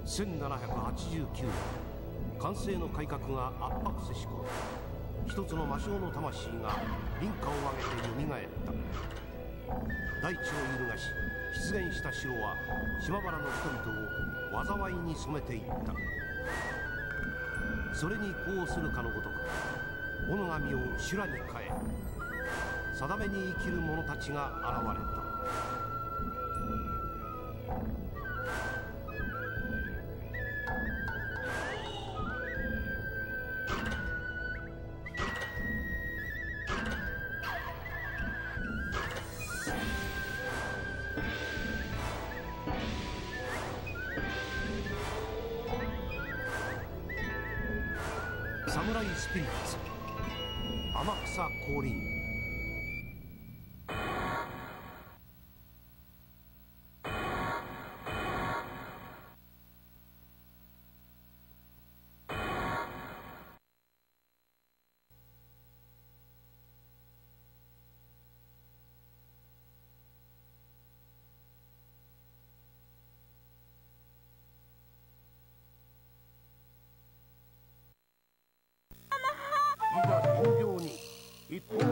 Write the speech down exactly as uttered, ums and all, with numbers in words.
せんななひゃくはちじゅうきゅうねん、寛政の改革が圧迫せし頃、一つの魔性の魂が輪郭を上げてよみがえった。大地を揺るがし出現した城は島原の人々を災いに染めていった。それに呼応するかのごとく、己の神を修羅に変え、定めに生きる者たちが現れた。サムライスピリッツ天草降臨。いざ人形に一本